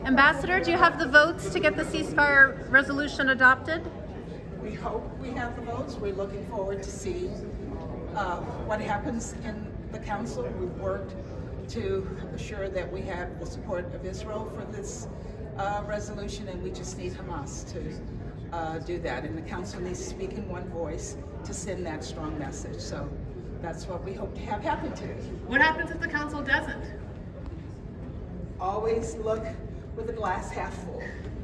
Ambassador, do you have the votes to get the ceasefire resolution adopted? We hope we have the votes. We're looking forward to see what happens in the council. We've worked to assure that we have the support of Israel for this resolution, and we just need Hamas to do that. And the council needs to speak in one voice to send that strong message. So that's what we hope to have happen today. What happens if the council doesn't? Always look with the glass half full.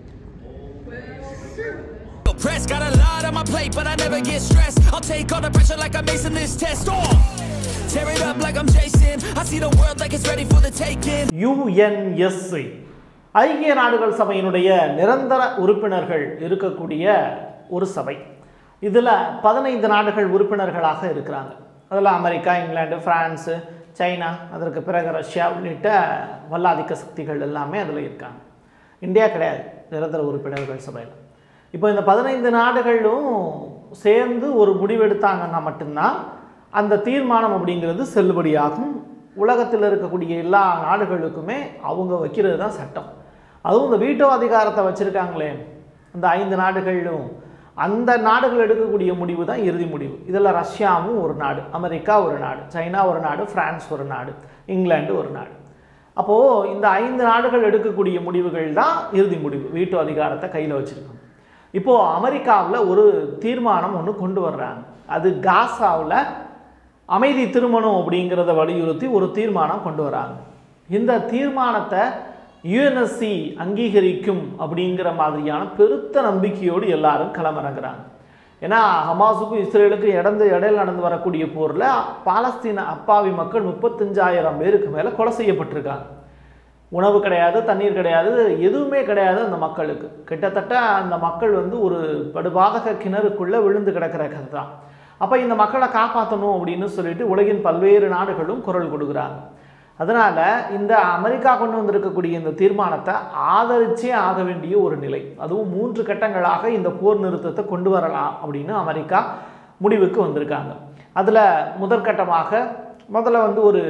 Press got a lot on my plate, but I never get stressed. I'll take all the pressure like I'm acing this test. Tear it up like I'm Jason. I see the world like it's ready for the taking. UNSC ஐக்கிய நாடுகள் சபையினுடைய நிரந்தர உறுப்பினர்கள் இருக்கக்கூடிய ஒரு சபை. இதில் 15 நாடுகள் உறுப்பினர்களாக இருக்கிறாங்க. அதில் அமெரிக்கா, இங்கிலாந்து, பிரான்ஸு, சைனா, அதற்கு பிறகு ரஷ்யா உள்ளிட்ட வல்லாதிக்க சக்திகள் எல்லாமே அதில் இருக்காங்க. இந்தியா கிடையாது நிரந்தர உறுப்பினர்கள் சபையில். இப்போ இந்த 15 நாடுகளும் சேர்ந்து ஒரு முடிவெடுத்தாங்கன்னா மட்டும்தான் அந்த தீர்மானம் அப்படிங்கிறது செல்லுபடியாகும். உலகத்தில் இருக்கக்கூடிய எல்லா நாடுகளுக்குமே அவங்க வைக்கிறது தான் சட்டம். அதுவும் இந்த வீட்டோ அதிகாரத்தை வச்சுருக்காங்களே இந்த 5 நாடுகளிலும், அந்த நாடுகள் எடுக்கக்கூடிய முடிவு தான் இறுதி முடிவு. இதில் ரஷ்யாவும் ஒரு நாடு, அமெரிக்கா ஒரு நாடு, சைனா ஒரு நாடு, பிரான்ஸ் ஒரு நாடு, இங்கிலாந்து ஒரு நாடு. அப்போது இந்த 5 நாடுகள் எடுக்கக்கூடிய முடிவுகள் தான் இறுதி முடிவு. வீட்டோ அதிகாரத்தை கையில் வச்சுருக்கோம். இப்போது அமெரிக்காவில் ஒரு தீர்மானம் ஒன்று கொண்டு வர்றாங்க. அது காசாவில் அமைதி திருமணம் அப்படிங்கிறத வலியுறுத்தி ஒரு தீர்மானம் கொண்டு வராங்க. இந்த தீர்மானத்தை UNSC அங்கீகரிக்கும் அப்படிங்கிற மாதிரியான பெருத்த நம்பிக்கையோடு எல்லாரும் களமிறங்குறாங்க. ஏன்னா ஹமாஸுக்கும் இஸ்ரேலுக்கும் இடையில் நடந்து வரக்கூடிய போரில் பாலஸ்தீன அப்பாவி மக்கள் 35,000 பேருக்கு மேலே கொலை செய்யப்பட்டிருக்காங்க. உணவு கிடையாது, தண்ணீர் கிடையாது, எதுவுமே கிடையாது அந்த மக்களுக்கு. கிட்டத்தட்ட அந்த மக்கள் ஒரு படுபாதக கிணறுக்குள்ளே விழுந்து கிடக்கிற கதை தான். அப்போ இந்த மக்களை காப்பாற்றணும் அப்படின்னு சொல்லிட்டு உலகின் பல்வேறு நாடுகளும் குரல் கொடுக்குறாங்க. அதனால் இந்த அமெரிக்கா கொண்டு வந்திருக்கக்கூடிய இந்த தீர்மானத்தை ஆதரிச்சே ஆக வேண்டிய ஒரு நிலை. அதுவும் 3 கட்டங்களாக இந்த போர் நிறுத்தத்தை கொண்டு வரலாம் அப்படின்னு அமெரிக்கா முடிவுக்கு வந்திருக்காங்க. அதில் முதற்கட்டமாக முதல்ல ஒரு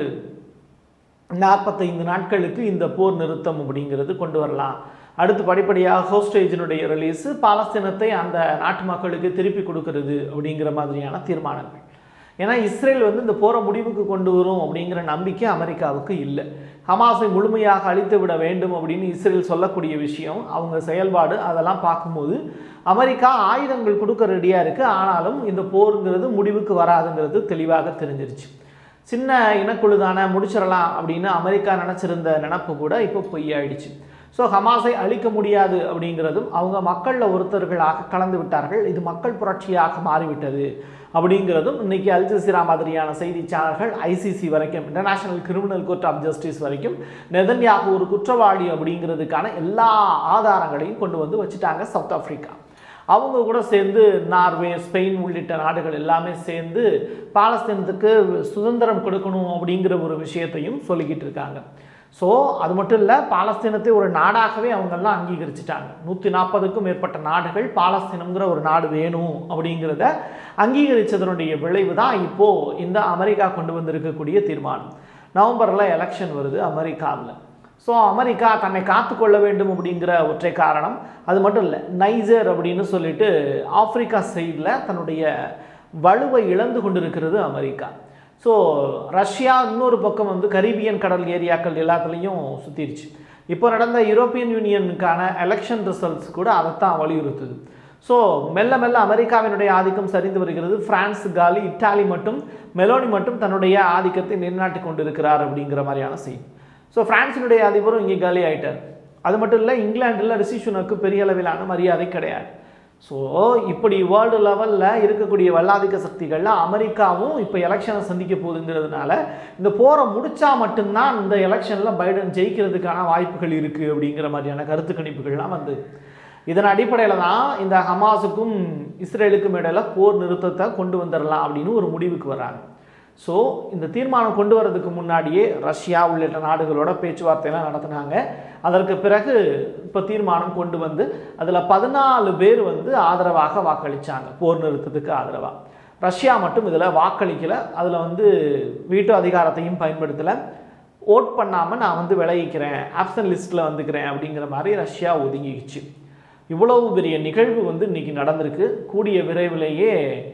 45 நாட்களுக்கு இந்த போர் நிறுத்தம் அப்படிங்கிறது கொண்டு வரலாம். அடுத்து படிப்படியாக ஹோஸ்டேஜினுடைய ரிலீஸு, பாலஸ்தீனத்தை அந்த நாட்டு மக்களுக்கு திருப்பி கொடுக்கறது அப்படிங்கிற மாதிரியான தீர்மானங்கள். ஏன்னா இஸ்ரேல் இந்த போரை முடிவுக்கு கொண்டு வரும் அப்படிங்கிற நம்பிக்கை அமெரிக்காவுக்கு இல்லை. ஹமாஸை முழுமையாக அழித்து விட வேண்டும் அப்படின்னு இஸ்ரேல் சொல்லக்கூடிய விஷயம், அவங்க செயல்பாடு, அதெல்லாம் பார்க்கும்போது அமெரிக்கா ஆயுதங்கள் கொடுக்க ரெடியாக இருக்குது. ஆனாலும் இந்த போருங்கிறது முடிவுக்கு வராதுங்கிறது தெளிவாக தெரிஞ்சிருச்சு. சின்ன இனக்குழு தானே, முடிச்சிடலாம் அப்படின்னு அமெரிக்கா நினச்சிருந்த நினப்பு கூட இப்போ பொய்யாயிடுச்சு. ஸோ ஹமாஸை அழிக்க முடியாது அப்படிங்கிறதும் அவங்க மக்களில் ஒருத்தர்களாக கலந்து விட்டார்கள். இது மக்கள் புரட்சியாக மாறிவிட்டது அப்படிங்கிறதும் இன்றைக்கி அல் ஜசீரா மாதிரியான செய்தி சேனல்கள் ICC வரைக்கும், international criminal court of justice வரைக்கும் நெதன்யாகு ஒரு குற்றவாளி அப்படிங்கிறதுக்கான எல்லா ஆதாரங்களையும் கொண்டு வந்து வச்சுட்டாங்க. சவுத் ஆஃப்ரிக்கா அவங்க கூட சேர்ந்து நார்வே, ஸ்பெயின் உள்ளிட்ட நாடுகள் எல்லாமே சேர்ந்து பாலஸ்தீனத்துக்கு சுதந்திரம் கொடுக்கணும் அப்படிங்கிற ஒரு விஷயத்தையும் சொல்லிக்கிட்டு இருக்காங்க. ஸோ அது மட்டும் இல்லை, பாலஸ்தீனத்தை ஒரு நாடாகவே அவங்கெல்லாம் அங்கீகரிச்சிட்டாங்க. 140க்கும் மேற்பட்ட நாடுகள் பாலஸ்தீனம்ங்கிற ஒரு நாடு வேணும் அப்படிங்கிறத அங்கீகரித்ததனுடைய விளைவு தான் இப்போது இந்த அமெரிக்கா கொண்டு வந்திருக்கக்கூடிய தீர்மானம். நவம்பரில் எலெக்ஷன் வருது அமெரிக்காவில். ஸோ அமெரிக்கா தன்னை காத்துக்கொள்ள வேண்டும் அப்படிங்கிற ஒற்றை காரணம். அது மட்டும் இல்லை, நைஜர் அப்படின்னு சொல்லிட்டு ஆப்பிரிக்கா சைடில் தன்னுடைய வலுவை இழந்து கொண்டிருக்கிறது அமெரிக்கா. ஸோ ரஷ்யா இன்னொரு பக்கம் கரீபியன் கடல் ஏரியாக்கள் எல்லாத்துலேயும் சுற்றிருச்சு. இப்போ நடந்த யூரோப்பியன் யூனியனுக்கான எலெக்ஷன் ரிசல்ட்ஸ் கூட அதைத்தான் வலியுறுத்துது. ஸோ மெல்ல மெல்ல அமெரிக்காவினுடைய ஆதிக்கம் சரிந்து வருகிறது. பிரான்ஸ் காலி, இட்டாலி மட்டும், மெலோனி மட்டும் தன்னுடைய ஆதிக்கத்தை நிலைநாட்டி கொண்டிருக்கிறார் அப்படிங்கிற மாதிரியான செய்தி. ஸோ பிரான்ஸினுடைய அதிபரும் இங்கே காலி ஆகிட்டார். அது மட்டும் இல்லை, இங்கிலாண்டில் ரிஷி சுனக்கு பெரிய அளவிலான மரியாதை கிடையாது. ஸோ இப்படி வேர்ல்டு லெவலில் இருக்கக்கூடிய வல்லாதிக்க சக்திகளில் அமெரிக்காவும் இப்போ எலெக்ஷனை சந்திக்க போகுதுங்கிறதுனால இந்த போரை முடித்தா மட்டும்தான் இந்த எலெக்ஷனில் பைடன் ஜெயிக்கிறதுக்கான வாய்ப்புகள் இருக்குது அப்படிங்கிற மாதிரியான கருத்து கணிப்புகள்லாம் இதன் அடிப்படையில் தான் இந்த ஹமாஸுக்கும் இஸ்ரேலுக்கும் இடையில போர் நிறுத்தத்தை கொண்டு வந்துடலாம் அப்படின்னு ஒரு முடிவுக்கு வராங்க. ஸோ இந்த தீர்மானம் கொண்டு வரதுக்கு முன்னாடியே ரஷ்யா உள்ளிட்ட நாடுகளோட பேச்சுவார்த்தையெல்லாம் நடத்தினாங்க. அதற்கு பிறகு இப்போ தீர்மானம் கொண்டு வந்து அதில் 14 பேர் ஆதரவாக வாக்களித்தாங்க, போர் நிறுத்தத்துக்கு ஆதரவாக. ரஷ்யா மட்டும் இதில் வாக்களிக்கலை. அதில் வீட்டோ அதிகாரத்தையும் பயன்படுத்தலை. ஓட் பண்ணாமல் நான் வந்து விலகிக்கிறேன், ஆப்சன்ட் லிஸ்ட்டில் வந்துக்கிறேன் அப்படிங்கிற மாதிரி ரஷ்யா ஒதுங்கிக்கிச்சு. இவ்வளவு பெரிய நிகழ்வு வந்து இன்றைக்கி நடந்திருக்கு. கூடிய விரைவிலேயே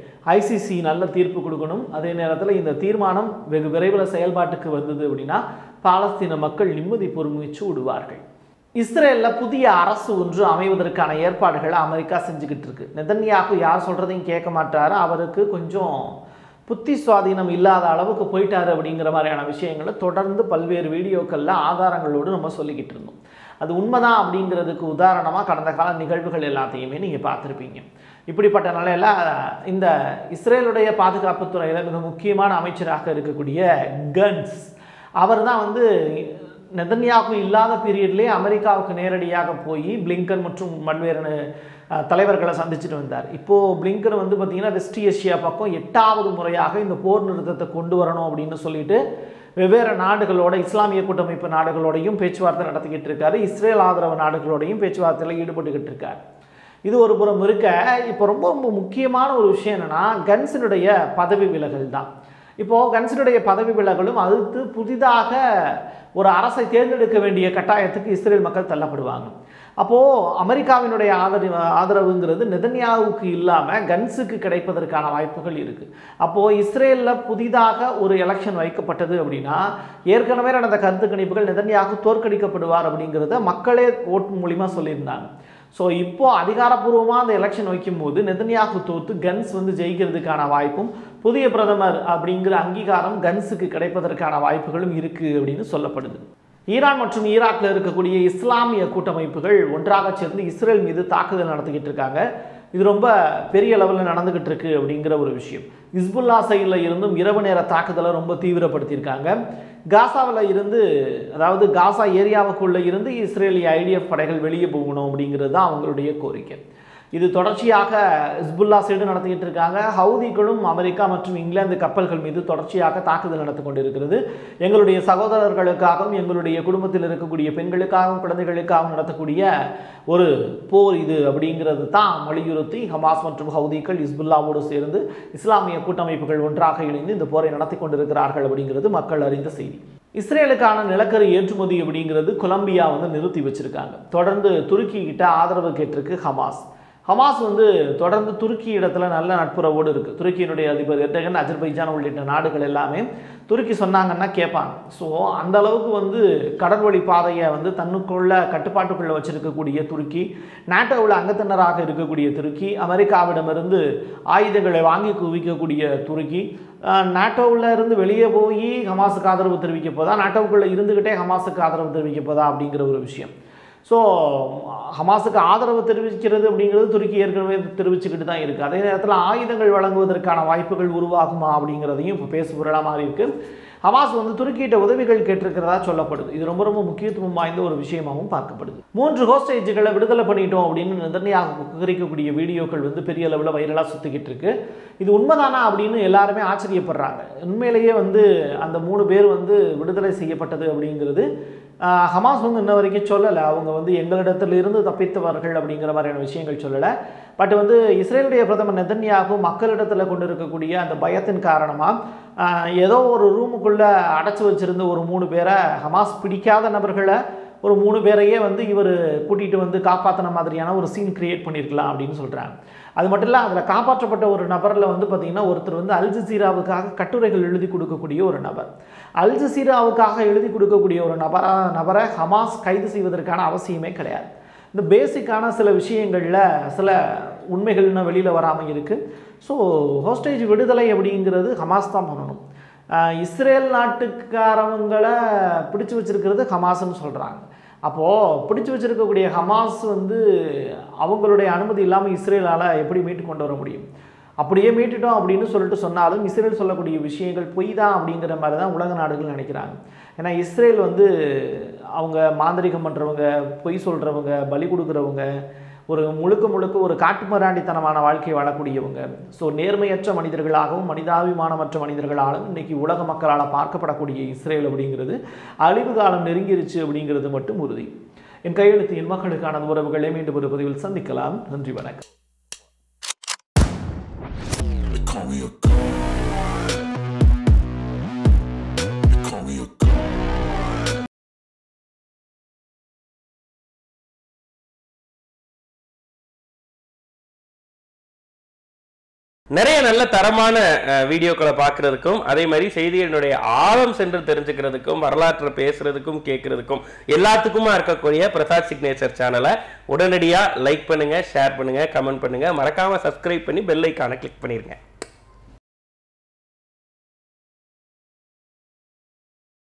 ஐசிசி நல்ல தீர்ப்பு கொடுக்கணும். அதே நேரத்தில் இந்த தீர்மானம் வெகு விரைவில் செயல்பாட்டுக்கு வந்தது அப்படின்னா பாலஸ்தீன மக்கள் நிம்மதி பொறுமிச்சு விடுவார்கள். இஸ்ரேலில் புதிய அரசு ஒன்று அமைவதற்கான ஏற்பாடுகளை அமெரிக்கா செஞ்சுக்கிட்டு இருக்கு. நெதன்யாகு யார் சொல்கிறதையும் கேட்க மாட்டார், அவருக்கு கொஞ்சம் புத்தி சுவாதீனம் இல்லாத அளவுக்கு போயிட்டார் அப்படிங்கிற மாதிரியான விஷயங்களை தொடர்ந்து பல்வேறு வீடியோக்களில் ஆதாரங்களோடு நம்ம சொல்லிக்கிட்டு இருந்தோம். அது உண்மைதான் அப்படிங்கிறதுக்கு உதாரணமாக கடந்த கால நிகழ்வுகள் எல்லாத்தையுமே நீங்கள் பார்த்துருப்பீங்க. இப்படிப்பட்ட நிலையில் இந்த இஸ்ரேலுடைய பாதுகாப்புத்துறையில் மிக முக்கியமான அமைச்சராக இருக்கக்கூடிய கன்ஸ் அவர் தான் வந்து நெதன்யாகு இல்லாத பீரியட்லேயே அமெரிக்காவுக்கு நேரடியாக போய் பிளிங்கன் மற்றும் பல்வேறு தலைவர்களை சந்திச்சுட்டு வந்தார். இப்போது பிளிங்கன் வந்து பார்த்திங்கன்னா வெஸ்ட் ஏஷியா பக்கம் 8வது முறையாக இந்த போர் நிறுத்தத்தை கொண்டு வரணும் அப்படின்னு சொல்லிட்டு வெவ்வேறு நாடுகளோட இஸ்லாமிய கூட்டமைப்பு நாடுகளோடையும் பேச்சுவார்த்தை நடத்திக்கிட்டு இருக்காரு. இஸ்ரேல் ஆதரவு நாடுகளோடையும் பேச்சுவார்த்தையில் ஈடுபட்டுக்கிட்டு இருக்கார். இது ஒரு புறம் இருக்க, இப்போ ரொம்ப ரொம்ப முக்கியமான ஒரு விஷயம் என்னென்னா கன்ஸினுடைய பதவி விலகல் தான். இப்போது கன்ஸினுடைய பதவி விலகலும் அடுத்து புதிதாக ஒரு அரசை தேர்ந்தெடுக்க வேண்டிய கட்டாயத்துக்கு இஸ்ரேல் மக்கள் தள்ளப்படுவாங்க. அப்போது அமெரிக்காவினுடைய ஆதரவுங்கிறது நெதன்யாவுக்கு இல்லாமல் கன்ஸுக்கு கிடைப்பதற்கான வாய்ப்புகள் இருக்குது. அப்போது இஸ்ரேலில் புதிதாக ஒரு எலெக்ஷன் வைக்கப்பட்டது அப்படின்னா ஏற்கனவே நடந்த கருத்து கணிப்புகள் நெதன்யாகு தோற்கடிக்கப்படுவார் அப்படிங்கிறத மக்களே ஓட்டு மூலிமா சொல்லியிருந்தாங்க. ஸோ இப்போது அதிகாரப்பூர்வமாக அந்த எலெக்ஷன் வைக்கும்போது நெதன்யாகு தோற்று கன்ஸ் வந்து ஜெயிக்கிறதுக்கான வாய்ப்பும் புதிய பிரதமர் அப்படிங்கிற அங்கீகாரம் கன்ஸுக்கு கிடைப்பதற்கான வாய்ப்புகளும் இருக்குது அப்படின்னு சொல்லப்படுது. ஈரான் மற்றும் ஈராக்கில் இருக்கக்கூடிய இஸ்லாமிய கூட்டமைப்புகள் ஒன்றாக சேர்ந்து இஸ்ரேல் மீது தாக்குதல் நடத்திக்கிட்டு இருக்காங்க. இது ரொம்ப பெரிய லெவலில் நடந்துகிட்டு இருக்கு அப்படிங்கிற ஒரு விஷயம். ஹிஸ்புல்லா சைடில் இருந்தும் இரவு நேர தாக்குதலை ரொம்ப தீவிரப்படுத்தியிருக்காங்க. காசாவில் இருந்து, அதாவது காசா ஏரியாவுக்குள்ளே இருந்து இஸ்ரேலிய ஐடிஎஃப் படைகள் வெளியே போகணும் அப்படிங்கிறது தான் அவங்களுடைய கோரிக்கை. இது தொடர்ச்சியாக ஹிஸ்புல்லா சைடு நடத்திக்கிட்டு இருக்காங்க. ஹவுதிகளும் அமெரிக்கா மற்றும் இங்கிலாந்து கப்பல்கள் மீது தொடர்ச்சியாக தாக்குதல் நடத்தி கொண்டிருக்கிறது. எங்களுடைய சகோதரர்களுக்காகவும் எங்களுடைய குடும்பத்தில் இருக்கக்கூடிய பெண்களுக்காகவும் குழந்தைகளுக்காகவும் நடத்தக்கூடிய ஒரு போர் இது அப்படிங்கிறது தான் வலியுறுத்தி ஹமாஸ் மற்றும் ஹவுதிகள் ஹிஸ்புல்லாவோடு சேர்ந்து இஸ்லாமிய கூட்டமைப்புகள் ஒன்றாக இணைந்து இந்த போரை நடத்தி கொண்டிருக்கிறார்கள் அப்படிங்கிறது மக்கள் அறிந்த செய்தி. இஸ்ரேலுக்கான நிலக்கரி ஏற்றுமதி அப்படிங்கிறது கொலம்பியா வந்து நிறுத்தி வச்சிருக்காங்க. தொடர்ந்து துருக்கி கிட்ட ஆதரவு கேட்டிருக்கு ஹமாஸ். ஹமாஸ் வந்து தொடர்ந்து துருக்கி இடத்துல நல்ல நட்புறவோடு இருக்குது. துருக்கியினுடைய அதிபர் எர்டகன், அஜர்பைஜான் உள்ளிட்ட நாடுகள் எல்லாமே துருக்கி சொன்னாங்கன்னா கேட்பாங்க. ஸோ அந்த அளவுக்கு வந்து கடல்வழி பாதையை வந்து தன்னுக்குள்ள கட்டுப்பாட்டுக்குள்ளே வச்சிருக்கக்கூடிய துருக்கி, நாட்டோவில் அங்கத்தினராக இருக்கக்கூடிய துருக்கி, அமெரிக்காவிடமிருந்து ஆயுதங்களை வாங்கி குவிக்கக்கூடிய துருக்கி, நாட்டோவில் இருந்து வெளியே போய் ஹமாஸுக்கு ஆதரவு தெரிவிக்க போதா, நாட்டோவுக்குள்ளே இருந்துக்கிட்டே ஹமாஸுக்கு ஆதரவு தெரிவிக்க போதா அப்படிங்கிற ஒரு விஷயம். ஸோ ஹமாஸுக்கு ஆதரவு தெரிவிக்கிறது அப்படிங்கிறது துருக்கி ஏற்கனவே தெரிவிச்சுக்கிட்டு தான் இருக்குது. அதே நேரத்தில் ஆயுதங்கள் வழங்குவதற்கான வாய்ப்புகள் உருவாகுமா அப்படிங்கிறதையும் இப்போ பேசுபொருளாக மாறி இருக்குது. ஹமாஸ் வந்து துருக்கியிட்ட உதவிகள் கேட்டிருக்கிறதா சொல்லப்படுது. இது ரொம்ப ரொம்ப முக்கியத்துவம் வாய்ந்த ஒரு விஷயமாகவும் பார்க்கப்படுது. 3 ஹோஸ்டேஜ்களை விடுதலை பண்ணிட்டோம் அப்படின்னு நெதன்யாகு குகரிக்கக்கூடிய வீடியோக்கள் வந்து பெரிய அளவில் வைரலாக சுற்றிக்கிட்டு இருக்கு. இது உண்மைதானா அப்படின்னு எல்லாருமே ஆச்சரியப்படுறாங்க. உண்மையிலேயே வந்து அந்த 3 பேர் வந்து விடுதலை செய்யப்பட்டது அப்படிங்கிறது ஹமாஸ் வந்து இன்ன வரைக்கும் சொல்லலை. அவங்க வந்து எங்களிடத்திலிருந்து தப்பித்தவர்கள் அப்படிங்கிற மாதிரியான விஷயங்கள் சொல்லலை. பட் வந்து இஸ்ரேலுடைய பிரதமர் நெதன்யாகு மக்களிடத்தில் கொண்டு இருக்கக்கூடிய அந்த பயத்தின் காரணமாக ஏதோ ஒரு ரூமுக்குள்ளே அடைச்சி வச்சுருந்த ஒரு 3 பேரை, ஹமாஸ் பிடிக்காத நபர்களை ஒரு 3 பேரையே வந்து இவர் கூட்டிகிட்டு வந்து காப்பாற்றின மாதிரியான ஒரு சீன் கிரியேட் பண்ணியிருக்கலாம் அப்படின்னு சொல்கிறாங்க. அது மட்டும் இல்லை, அதில் காப்பாற்றப்பட்ட ஒரு நபரில் வந்து பார்த்திங்கன்னா ஒருத்தர் வந்து அல் ஜசீராவுக்காக கட்டுரைகள் எழுதி கொடுக்கக்கூடிய ஒரு நபர். அல் ஜசீராவுக்காக எழுதி கொடுக்கக்கூடிய ஒரு நபரை ஹமாஸ் கைது செய்வதற்கான அவசியமே கிடையாது. இந்த பேசிக்கான சில விஷயங்களில் சில உண்மைகள்னு வெளியில் வராமல் இருக்குது. ஸோ ஹோஸ்டேஜ் விடுதலை அப்படிங்கிறது ஹமாஸ் தான் பண்ணணும். இஸ்ரேல் நாட்டுக்காரவங்களை பிடிச்சி வச்சுருக்கிறது ஹமாஸ்ன்னு சொல்கிறாங்க. அப்போது பிடிச்சி வச்சுருக்கக்கூடிய ஹமாஸ் வந்து அவங்களுடைய அனுமதி இல்லாமல் இஸ்ரேலால் எப்படி மீட்டு கொண்டு வர முடியும்? அப்படியே மீட்டுட்டோம் அப்படின்னு சொல்லிட்டு சொன்னாலும் இஸ்ரேல் சொல்லக்கூடிய விஷயங்கள் பொய் தான் அப்படிங்கிற மாதிரி தான் உலக நாடுகள் நினைக்கிறாங்க. ஏன்னா இஸ்ரேல் வந்து அவங்க மாந்திரிகம் பண்ணுறவங்க, பொய் சொல்கிறவங்க, பலி கொடுக்குறவங்க, ஒரு முழுக்க ஒரு காட்டுமிராண்டித்தனமான வாழ்க்கை வாழக்கூடியவங்க. ஸோ நேர்மையற்ற மனிதர்களாகவும் மனிதாபிமானமற்ற மனிதர்களாலும் இன்றைக்கி உலக மக்களால் பார்க்கப்படக்கூடிய இஸ்ரேல் அப்படிங்கிறது அழிவு காலம் நெருங்கிருச்சு அப்படிங்கிறது மட்டும் உறுதி. என் கையெழுத்து என் மக்களுக்கான உறவுகளை மீண்டும் ஒரு பதிவில் சந்திக்கலாம். நன்றி, வணக்கம். Call me a god. நிறைய நல்ல தரமான வீடியோக்களை பார்க்கறதுக்கும் அதே மாதிரி செய்திகளுடைய ஆழம் சென்று தெரிஞ்சுக்கிறதுக்கும் வரலாற்றை பேசுறதுக்கும் கேட்கறதுக்கும் எல்லாத்துக்குமா இருக்கக்கூடிய பிரசாத் சிக்னேச்சர் சேனலை உடனடியாக லைக் பண்ணுங்க, ஷேர் பண்ணுங்க, கமெண்ட் பண்ணுங்க, மறக்காம சப்ஸ்கிரைப் பண்ணி பெல் ஐக்கானை கிளிக் பண்ணிருங்க.